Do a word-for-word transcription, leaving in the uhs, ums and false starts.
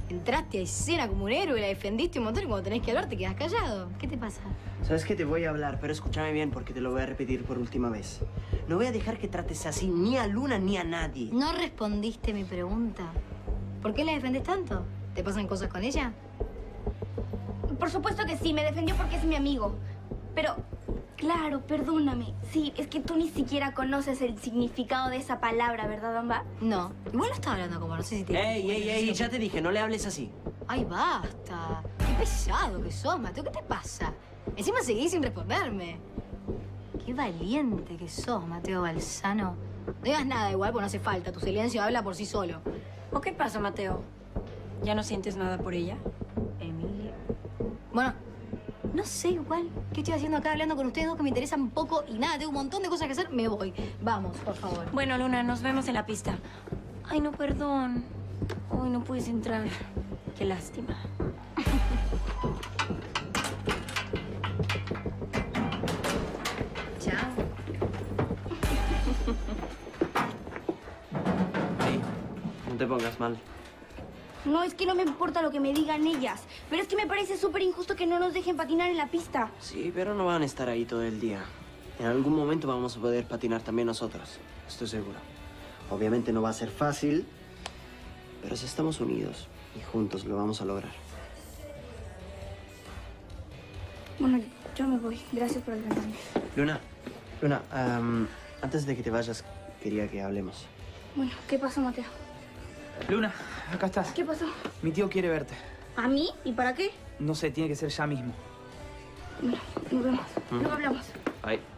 Entraste a escena como un héroe, la defendiste un montón y cuando tenés que hablar te quedas callado. ¿Qué te pasa? Sabes que te voy a hablar, pero escúchame bien porque te lo voy a repetir por última vez. No voy a dejar que trates así ni a Luna ni a nadie. No respondiste mi pregunta. ¿Por qué la defendés tanto? ¿Te pasan cosas con ella? Por supuesto que sí, me defendió porque es mi amigo. Pero, claro, perdóname. Sí, es que tú ni siquiera conoces el significado de esa palabra, ¿verdad, Amba? No. Igual no estaba hablando como, no sé si te... Ey, ey, ey, ya te dije, no le hables así. Ay, basta. Qué pesado que sos, Mateo. ¿Qué te pasa? Encima seguís sin responderme. Qué valiente que sos, Mateo Balzano. No digas nada igual, porque no hace falta. Tu silencio habla por sí solo. ¿O qué pasa, Mateo? ¿Ya no sientes nada por ella? Emilia. Bueno, no sé igual qué estoy haciendo acá hablando con ustedes dos que me interesan poco y nada. Tengo un montón de cosas que hacer. Me voy. Vamos, por favor. Bueno, Luna, nos vemos en la pista. Ay, no, perdón. Hoy no puedes entrar. Qué lástima. Chao. Ey, no te pongas mal. No, es que no me importa lo que me digan ellas. Pero es que me parece súper injusto que no nos dejen patinar en la pista. Sí, pero no van a estar ahí todo el día. En algún momento vamos a poder patinar también nosotros. Estoy seguro. Obviamente no va a ser fácil, pero si estamos unidos y juntos lo vamos a lograr. Bueno, yo me voy. Gracias por ayudarme. Luna, Luna, um, antes de que te vayas, quería que hablemos. Bueno, ¿qué pasó, Mateo? Luna, acá estás. ¿Qué pasó? Mi tío quiere verte. ¿A mí? ¿Y para qué? No sé, tiene que ser ya mismo. Bueno, nos vemos. Mm. Luego hablamos. Bye.